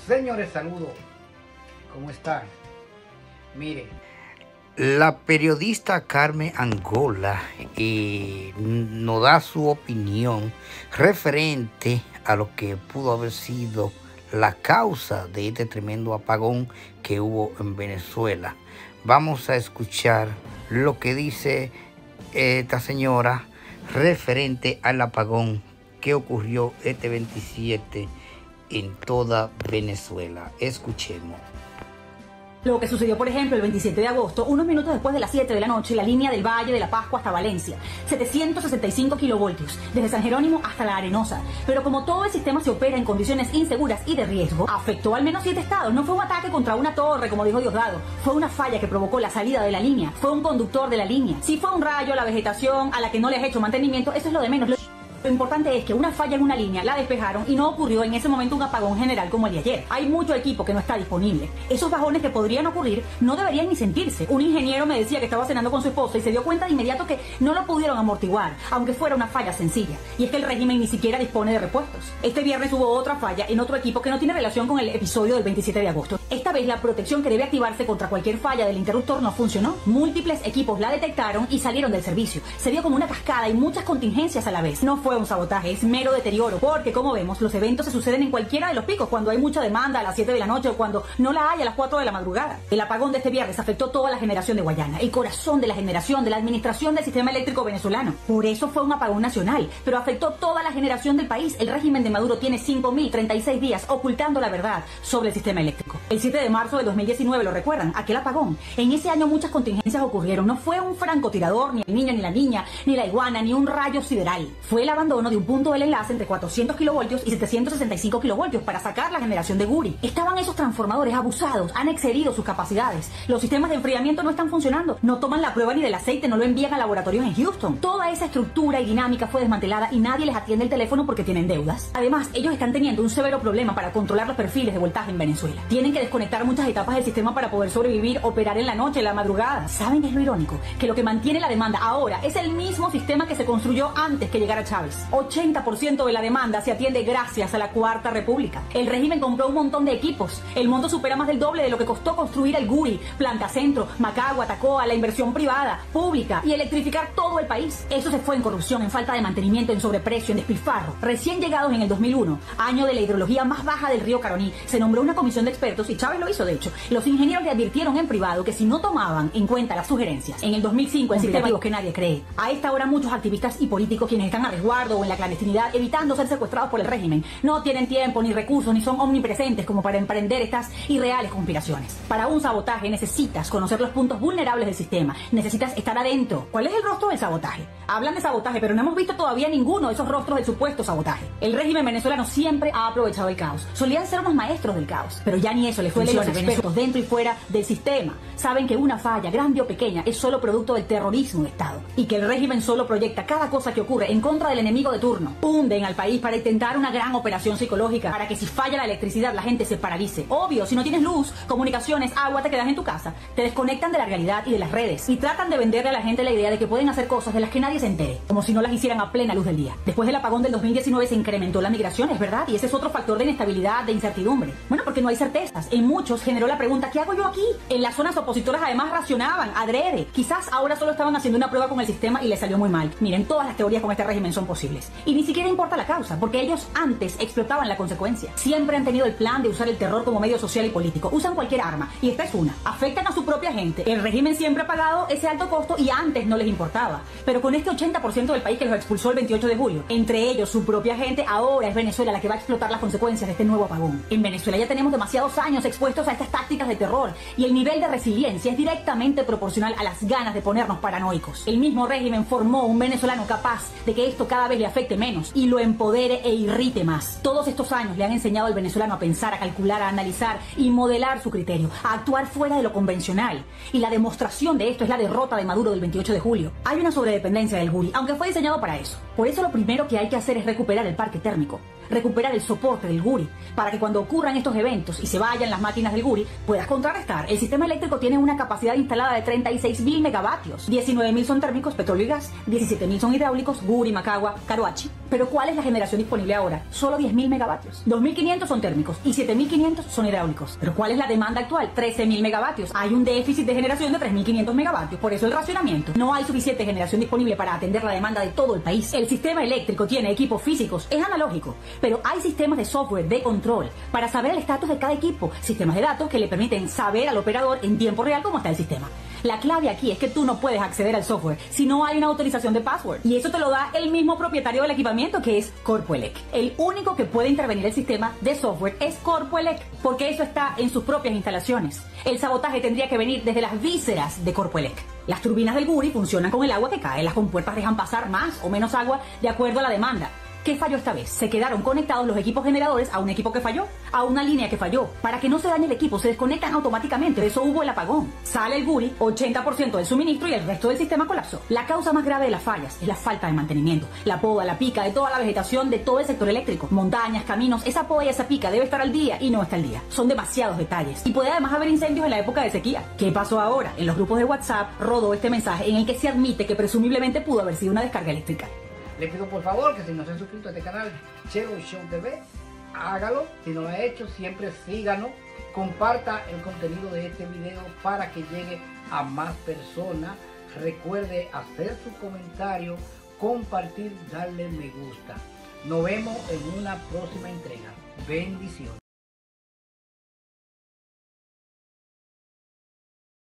Señores, saludos. ¿Cómo están? Miren, la periodista Carmen Angola nos da su opinión referente a lo que pudo haber sido la causa de este tremendo apagón que hubo en Venezuela. Vamos a escuchar lo que dice esta señora referente al apagón que ocurrió este 27 en toda Venezuela. Escuchemos. Lo que sucedió, por ejemplo, el 27 de agosto, unos minutos después de las 7 de la noche, la línea del Valle de la Pascua hasta Valencia, 765 kilovoltios, desde San Jerónimo hasta La Arenosa. Pero como todo el sistema se opera en condiciones inseguras y de riesgo, afectó al menos 7 estados. No fue un ataque contra una torre, como dijo Diosdado, fue una falla que provocó la salida de la línea, fue un conductor de la línea. Si fue un rayo, la vegetación a la que no les he hecho mantenimiento, eso es lo de menos. Lo importante es que una falla en una línea la despejaron y no ocurrió en ese momento un apagón general como el de ayer. Hay mucho equipo que no está disponible. Esos bajones que podrían ocurrir no deberían ni sentirse. Un ingeniero me decía que estaba cenando con su esposa y se dio cuenta de inmediato que no lo pudieron amortiguar, aunque fuera una falla sencilla. Y es que el régimen ni siquiera dispone de repuestos. Este viernes hubo otra falla en otro equipo que no tiene relación con el episodio del 27 de agosto. Esta vez la protección que debe activarse contra cualquier falla del interruptor no funcionó. Múltiples equipos la detectaron y salieron del servicio. Se vio como una cascada y muchas contingencias a la vez. No fue un sabotaje, es mero deterioro, porque como vemos, los eventos se suceden en cualquiera de los picos, cuando hay mucha demanda a las 7 de la noche o cuando no la hay a las 4 de la madrugada. El apagón de este viernes afectó toda la generación de Guayana, el corazón de la generación, de la administración del sistema eléctrico venezolano. Por eso fue un apagón nacional, pero afectó toda la generación del país. El régimen de Maduro tiene 5.036 días ocultando la verdad sobre el sistema eléctrico. El 7 de marzo de 2019, ¿lo recuerdan? Aquel apagón. En ese año muchas contingencias ocurrieron. No fue un francotirador, ni el niño, ni la niña, ni la iguana, ni un rayo sideral. Fue el abandono de un punto del enlace entre 400 kilovoltios y 765 kilovoltios para sacar la generación de Guri. Estaban esos transformadores abusados, han excedido sus capacidades. Los sistemas de enfriamiento no están funcionando. No toman la prueba ni del aceite, no lo envían a laboratorios en Houston. Toda esa estructura y dinámica fue desmantelada y nadie les atiende el teléfono porque tienen deudas. Además, ellos están teniendo un severo problema para controlar los perfiles de voltaje en Venezuela. Tienen que desconectar muchas etapas del sistema para poder sobrevivir, operar en la noche, en la madrugada. ¿Saben qué es lo irónico? Que lo que mantiene la demanda ahora es el mismo sistema que se construyó antes que llegara Chávez. 80% de la demanda se atiende gracias a la Cuarta República. El régimen compró un montón de equipos. El monto supera más del doble de lo que costó construir el Guri, Planta Centro, Macagua, Tacoa, la inversión privada, pública y electrificar todo el país. Eso se fue en corrupción, en falta de mantenimiento, en sobreprecio, en despilfarro. Recién llegados en el 2001, año de la hidrología más baja del río Caroní, se nombró una comisión de expertos y Chávez lo hizo de hecho. Los ingenieros le advirtieron en privado que si no tomaban en cuenta las sugerencias, en el 2005 el sistema que nadie cree. A esta hora muchos activistas y políticos quienes están a resguardo o en la clandestinidad evitando ser secuestrados por el régimen no tienen tiempo ni recursos ni son omnipresentes como para emprender estas irreales conspiraciones. Para un sabotaje necesitas conocer los puntos vulnerables del sistema, necesitas estar adentro. ¿Cuál es el rostro del sabotaje? Hablan de sabotaje, pero no hemos visto todavía ninguno de esos rostros del supuesto sabotaje. El régimen venezolano siempre ha aprovechado el caos. Solían ser unos maestros del caos, pero ya ni eso les fue. Los expertos dentro y fuera del sistema saben que una falla, grande o pequeña, es solo producto del terrorismo de Estado y que el régimen solo proyecta cada cosa que ocurre en contra del enemigo de turno. Hunden al país para intentar una gran operación psicológica para que si falla la electricidad la gente se paralice. Obvio, si no tienes luz, comunicaciones, agua, te quedas en tu casa. Te desconectan de la realidad y de las redes y tratan de venderle a la gente la idea de que pueden hacer cosas de las que nadie se entere, como si no las hicieran a plena luz del día. Después del apagón del 2019 se incrementó la migración, es verdad, y ese es otro factor de inestabilidad, de incertidumbre. Bueno, porque no hay certezas. En muchos generó la pregunta, ¿qué hago yo aquí? En las zonas opositoras además racionaban, adrede. Quizás ahora solo estaban haciendo una prueba con el sistema y les salió muy mal. Miren, todas las teorías con este régimen son posibles. Y ni siquiera importa la causa, porque ellos antes explotaban la consecuencia. Siempre han tenido el plan de usar el terror como medio social y político. Usan cualquier arma, y esta es una. Afectan a su propia gente. El régimen siempre ha pagado ese alto costo y antes no les importaba. Pero con este 80% del país que los expulsó el 28 de julio, entre ellos su propia gente, ahora es Venezuela la que va a explotar las consecuencias de este nuevo apagón. En Venezuela ya tenemos demasiados años expuestos a estas tácticas de terror y el nivel de resiliencia es directamente proporcional a las ganas de ponernos paranoicos. El mismo régimen formó un venezolano capaz de que esto cada vez le afecte menos y lo empodere e irrite más. Todos estos años le han enseñado al venezolano a pensar, a calcular, a analizar y modelar su criterio, a actuar fuera de lo convencional. Y la demostración de esto es la derrota de Maduro del 28 de julio. Hay una sobredependencia del Guri, aunque fue diseñado para eso. Por eso lo primero que hay que hacer es recuperar el parque térmico. recuperar el soporte del Guri, para que cuando ocurran estos eventos y se vayan las máquinas del Guri, puedas contrarrestar. El sistema eléctrico tiene una capacidad instalada de 36.000 megavatios. 19.000 son térmicos, petróleo y gas, 17.000 son hidráulicos, Guri, Macagua, Caroachi. Pero ¿cuál es la generación disponible ahora? Solo 10.000 megavatios. 2.500 son térmicos y 7.500 son hidráulicos. Pero ¿cuál es la demanda actual? 13.000 megavatios. Hay un déficit de generación de 3.500 megavatios. Por eso el racionamiento. No hay suficiente generación disponible para atender la demanda de todo el país. El sistema eléctrico tiene equipos físicos, es analógico, pero hay sistemas de software de control para saber el estatus de cada equipo, sistemas de datos que le permiten saber al operador en tiempo real cómo está el sistema. La clave aquí es que tú no puedes acceder al software si no hay una autorización de password, y eso te lo da el mismo propietario del equipamiento, que es Corpoelec. El único que puede intervenir el sistema de software es Corpoelec, porque eso está en sus propias instalaciones. El sabotaje tendría que venir desde las vísceras de Corpoelec. Las turbinas del Guri funcionan con el agua que cae, las compuertas dejan pasar más o menos agua de acuerdo a la demanda. ¿Qué falló esta vez? Se quedaron conectados los equipos generadores a un equipo que falló, a una línea que falló. Para que no se dañe el equipo, se desconectan automáticamente. De eso hubo el apagón. Sale el Guri, 80% del suministro, y el resto del sistema colapsó. La causa más grave de las fallas es la falta de mantenimiento. La poda, la pica de toda la vegetación de todo el sector eléctrico. Montañas, caminos, esa poda y esa pica debe estar al día y no está al día. Son demasiados detalles. Y puede además haber incendios en la época de sequía. ¿Qué pasó ahora? En los grupos de WhatsApp rodó este mensaje en el que se admite que presumiblemente pudo haber sido una descarga eléctrica. Le pido por favor que si no se ha suscrito a este canal, Chelo Show TV, hágalo. Si no lo ha hecho, siempre síganos. Comparta el contenido de este video para que llegue a más personas. Recuerde hacer su comentario, compartir, darle me gusta. Nos vemos en una próxima entrega. Bendiciones.